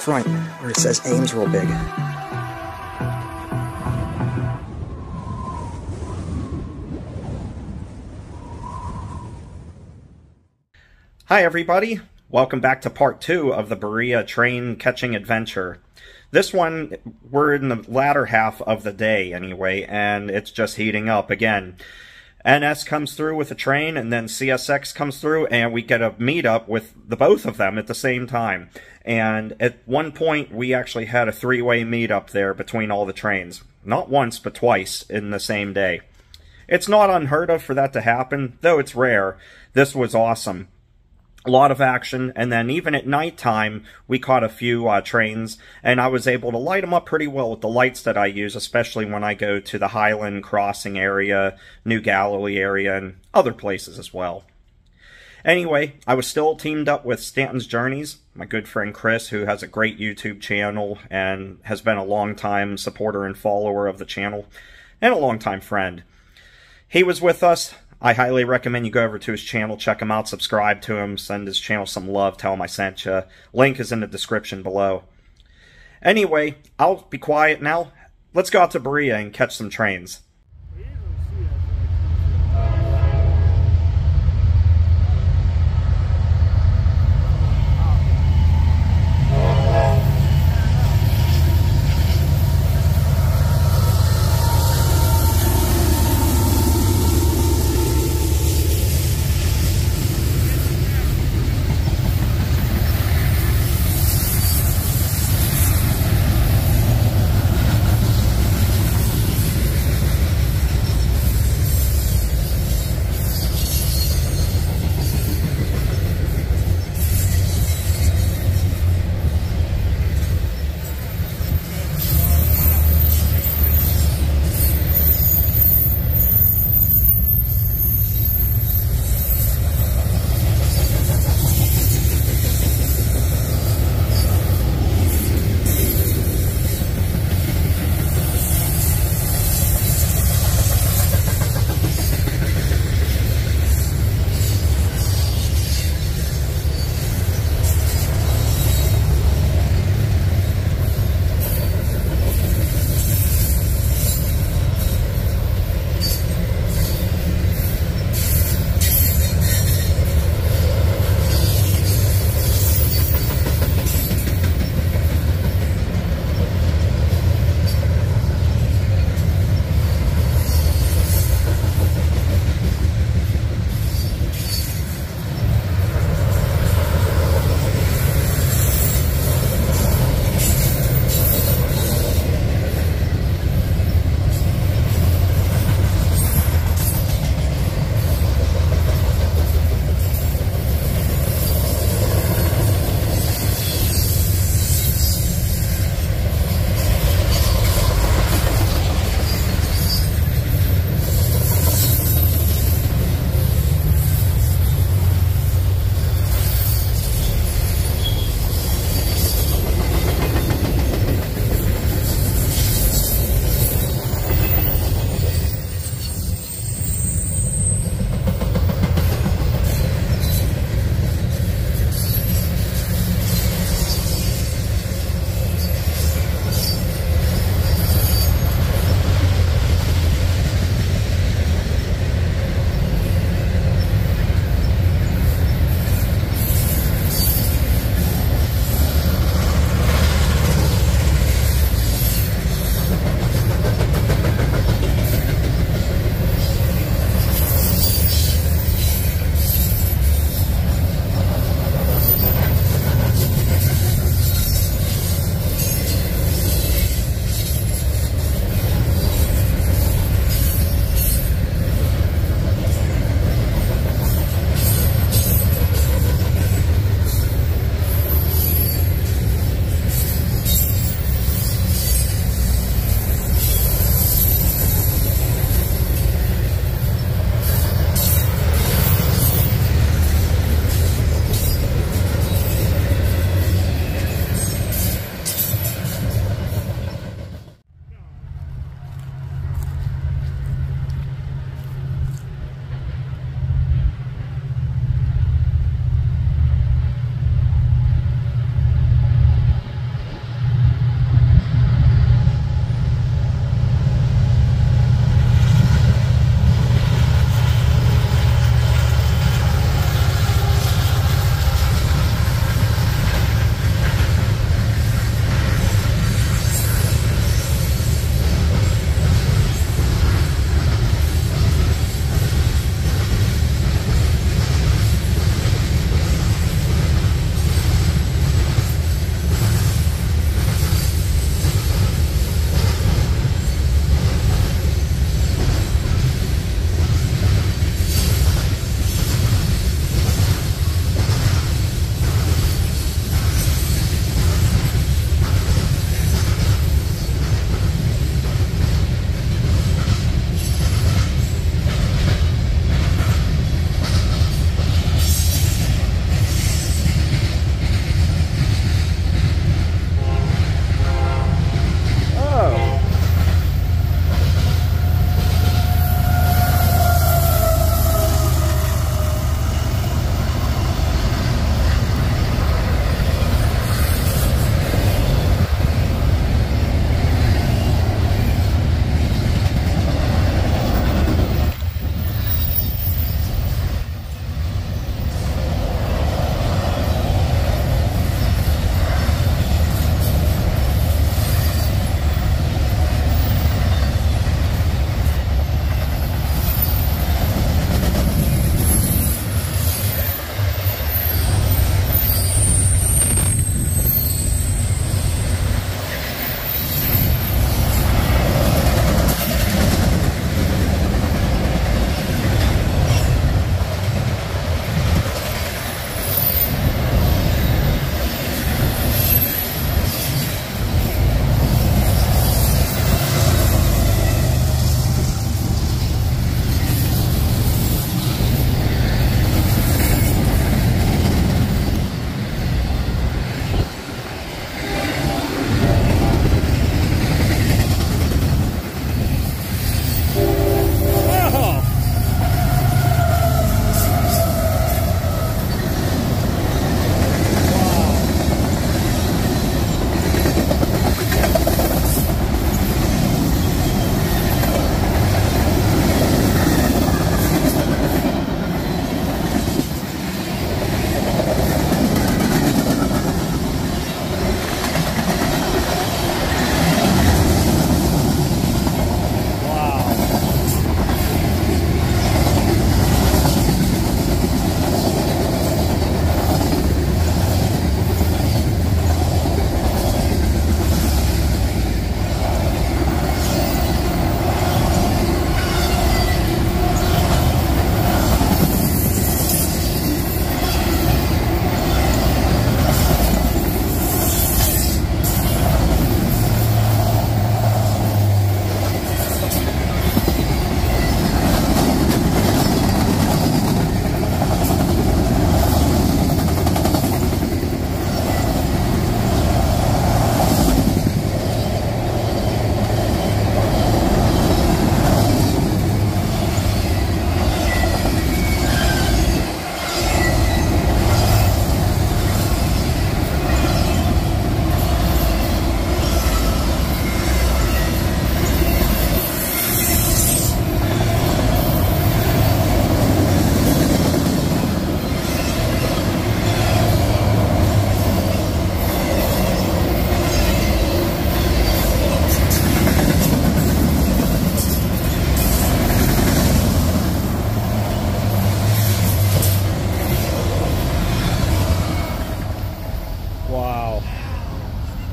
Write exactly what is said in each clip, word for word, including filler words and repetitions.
front where it says Ames real big. Hi everybody, welcome back to part two of the Berea train catching adventure. This one, we're in the latter half of the day anyway, and it's just heating up again. N S comes through with a train, and then C S X comes through, and we get a meet-up with the both of them at the same time. And at one point, we actually had a three-way meet-up there between all the trains. Not once, but twice in the same day. It's not unheard of for that to happen, though it's rare. This was awesome. A lot of action, and then even at nighttime, we caught a few uh, trains, and I was able to light them up pretty well with the lights that I use, especially when I go to the Highland Crossing area, New Galilee area, and other places as well. Anyway, I was still teamed up with Stanton's Journeys, my good friend Chris, who has a great YouTube channel and has been a long-time supporter and follower of the channel, and a long-time friend. He was with us. I highly recommend you go over to his channel, check him out, subscribe to him, send his channel some love, tell him I sent you. Link is in the description below. Anyway, I'll be quiet now. Let's go out to Berea and catch some trains.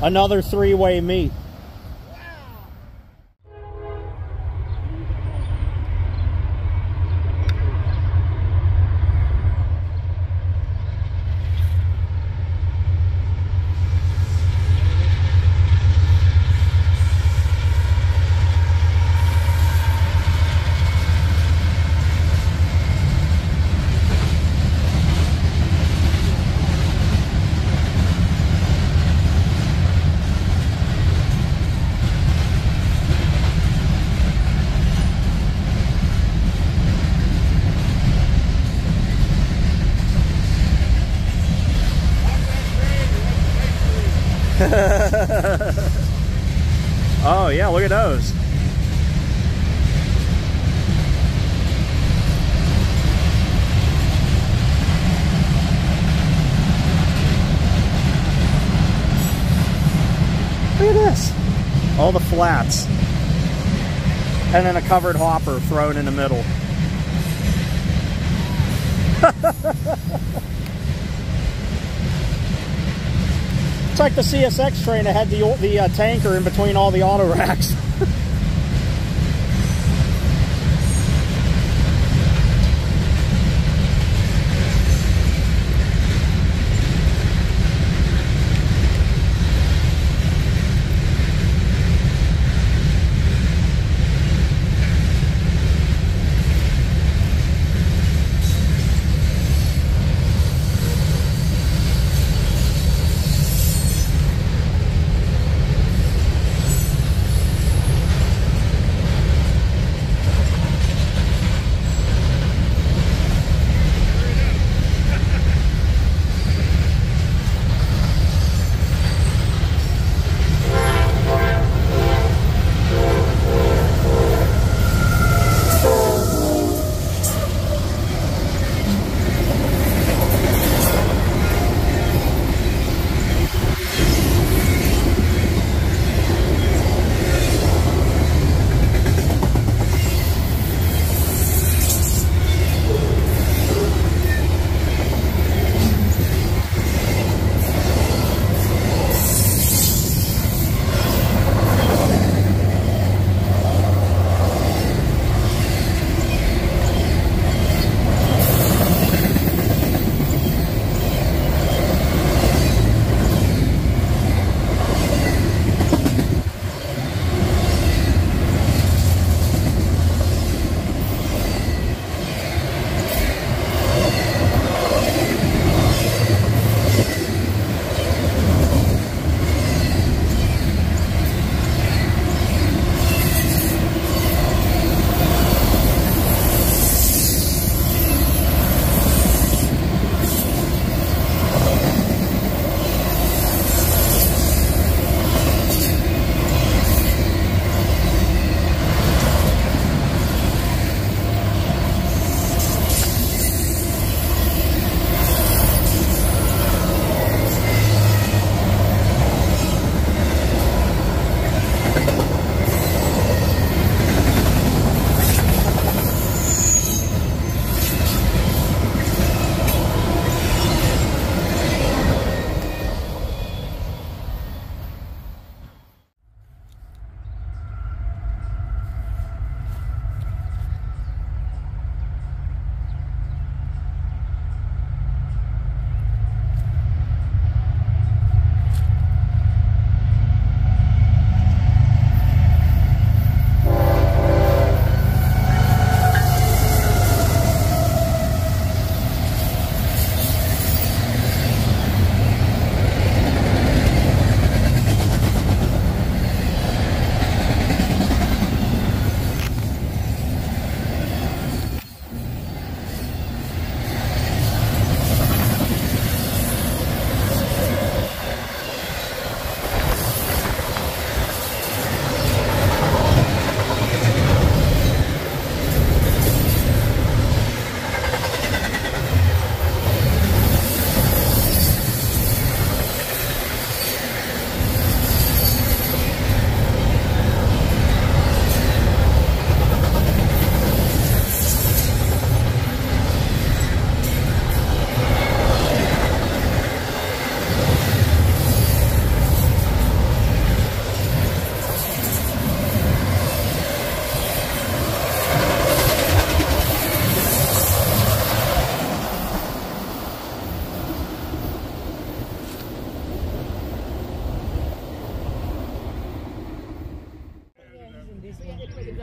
Another three-way meet. Oh yeah, look at those. Look at this. All the flats. And then a covered hopper thrown in the middle. It's like the C S X train that had the, the uh, tanker in between all the auto racks.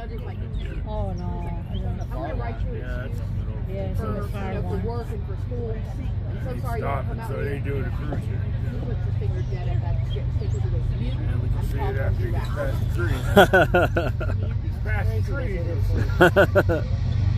Oh no. I'm gonna write you Yeah, that's a little. Yeah, for, so the you fire know, for one. work and for school. I'm so They sorry you stop don't come it, out so here. they do the cruise. He puts his finger dead at that sticker. He goes, you, And we can I'm see it talking after to he gets that. past the tree. He's past the tree. I got that.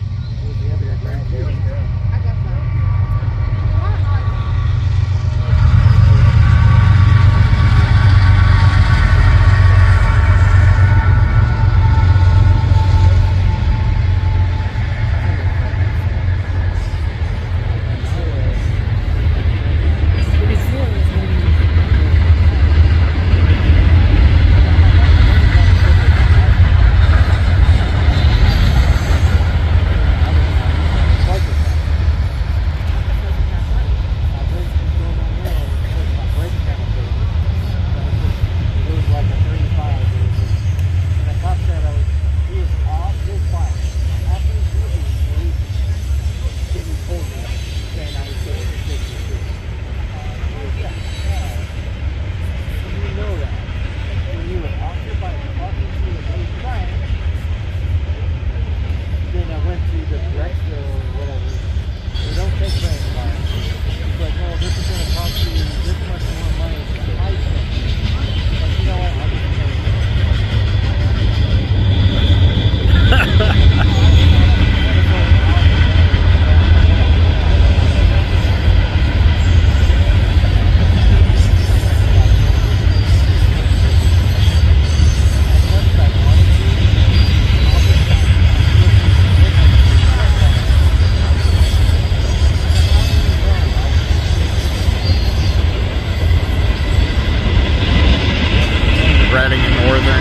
Reading and Northern.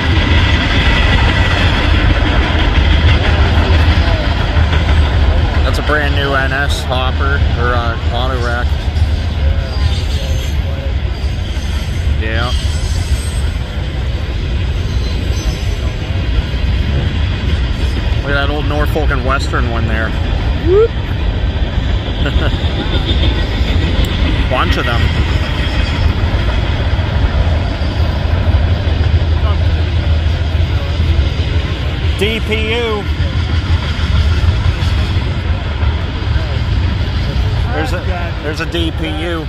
That's a brand new N S hopper, or uh, auto rack. Yeah. Look at that old Norfolk and Western one there. Whoop. Bunch of them. D P U. There's a there's a D P U.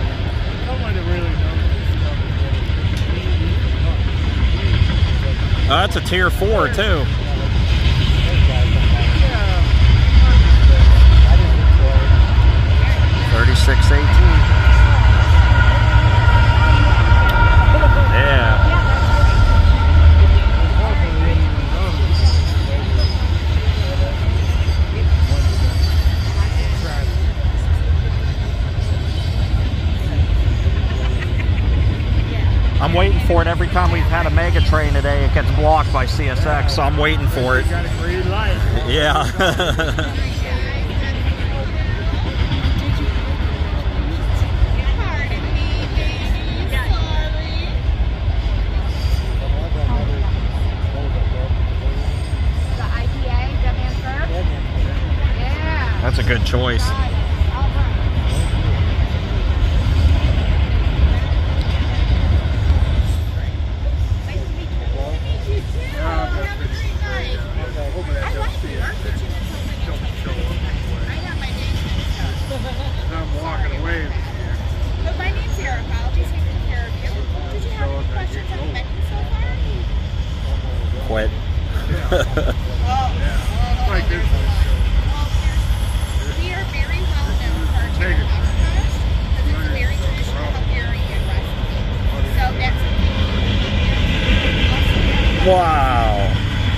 Oh, that's a tier four too. thirty-six eighteen. Yeah. I'm waiting for it. Every time we've had a mega train today, it gets blocked by C S X, so I'm waiting for it. Got a green light. Yeah. That's a good choice. I'm walking away. But my name's Erica. I'll be taking care of you. Did you have any questions on the menu so far? Quit. Like this. We are very well known for our chicken hot because it's a very traditional Hungarian recipe. So that's Wow.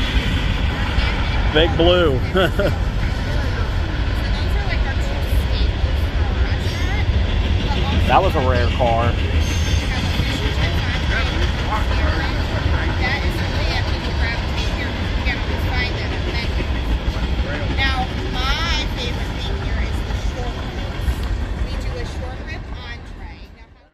Big Blue. so those are like our two staples for our restaurant. But also That was a rare car. we have a fish and chips entree, that is something that people gravitate here because you can't always find that on the menu. Now, my favorite thing here is the short ribs. We do a short rib entree. Now, how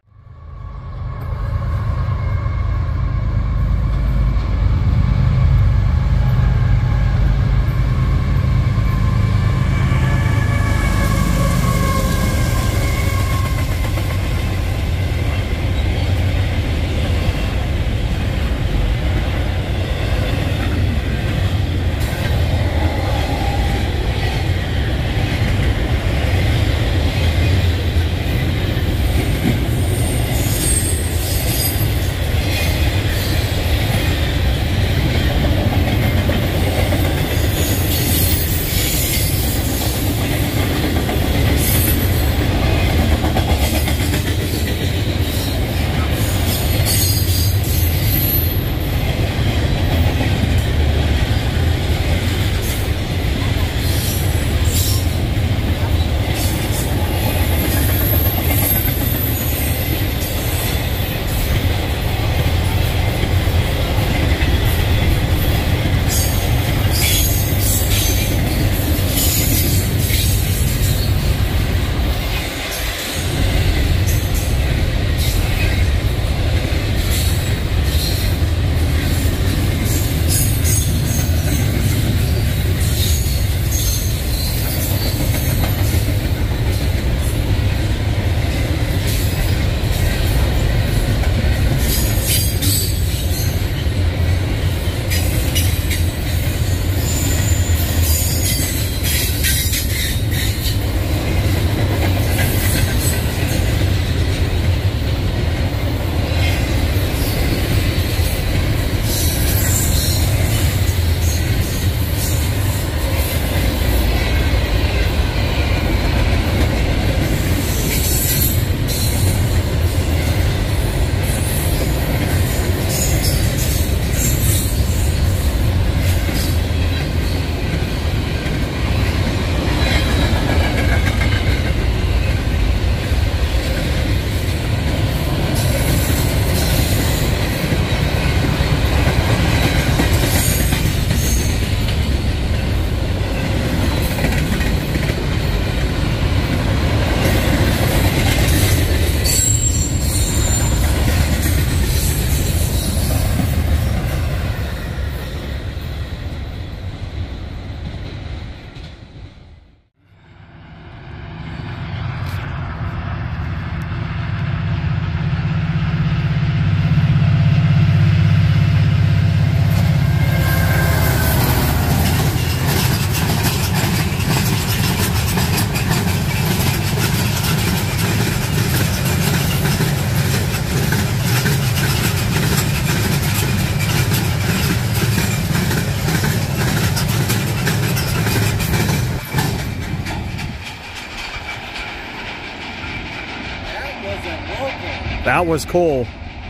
That was cool.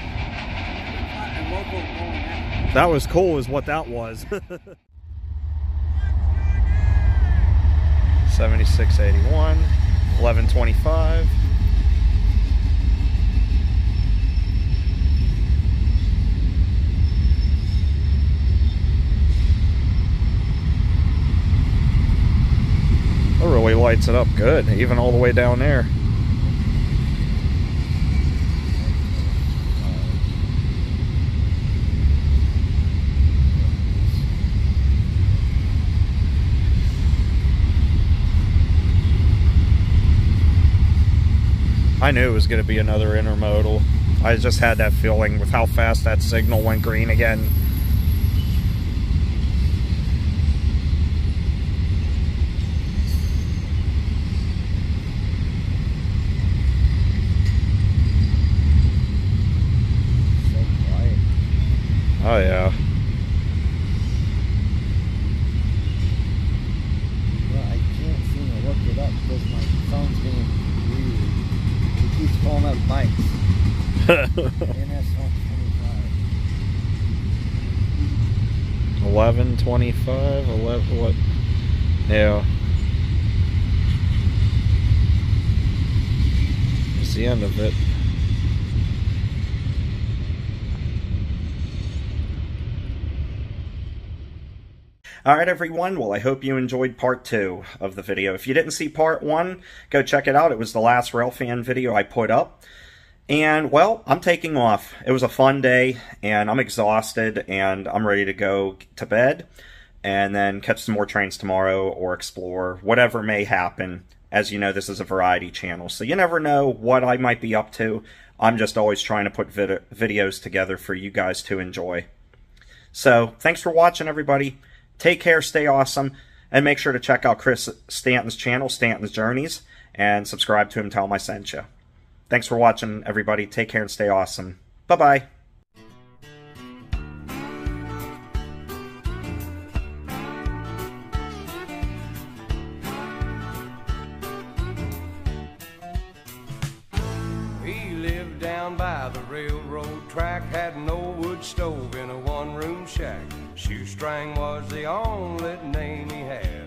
That was cool is what that was. seventy-six eighty-one, eleven twenty-five. It really lights it up good, even all the way down there. I knew it was going to be another intermodal. I just had that feeling with how fast that signal went green again. Oh yeah. Well, I can't seem to look it up because my phone's being weird. It keeps pulling up bikes. N S one twenty-five. eleven twenty-five, eleven, what? Yeah. It's the end of it. Alright everyone, well I hope you enjoyed part two of the video. If you didn't see part one, go check it out. It was the last railfan video I put up. And well, I'm taking off. It was a fun day, and I'm exhausted, and I'm ready to go to bed, and then catch some more trains tomorrow, or explore, whatever may happen. As you know, this is a variety channel, so you never know what I might be up to. I'm just always trying to put vid videos together for you guys to enjoy. So, thanks for watching everybody. Take care, stay awesome, and make sure to check out Chris Stanton's channel, Stanton's Journeys, and subscribe to him, tell him I sent you. Thanks for watching, everybody. Take care and stay awesome. Bye-bye. He lived down by the railroad track, had an old wood stove in a one-room shack. Shoestring was the only name he had.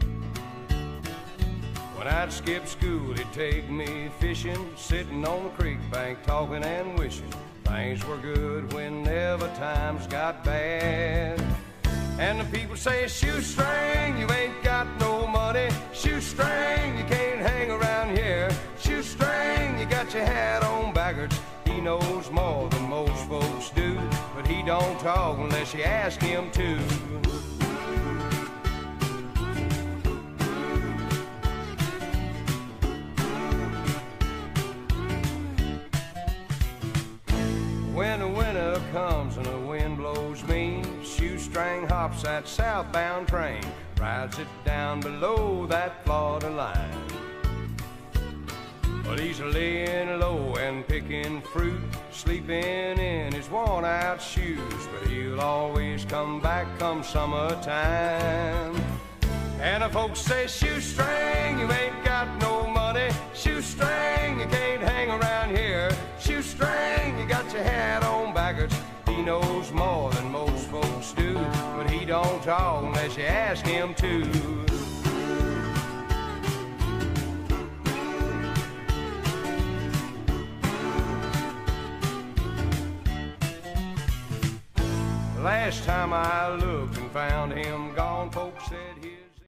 When I'd skip school, he'd take me fishing, sitting on the creek bank, talking and wishing things were good whenever times got bad. And the people say, shoestring, you ain't got no money. Shoestring, you can't hang around here. Shoestring, you got your hat on backwards. He knows more than most folks do, but he don't talk unless you ask him to. When the winter comes and the wind blows mean, Shoestring hops that southbound train, rides it down below that Florida line. But he's laying low and picking fruit, sleeping in his worn-out shoes, but he'll always come back come summertime. And the folks say, shoestring, you ain't got no money. Shoestring, you can't hang around here. Shoestring, you got your hat on backwards. He knows more than most folks do, but he don't talk unless you ask him to. Last time I looked and found him gone, folks said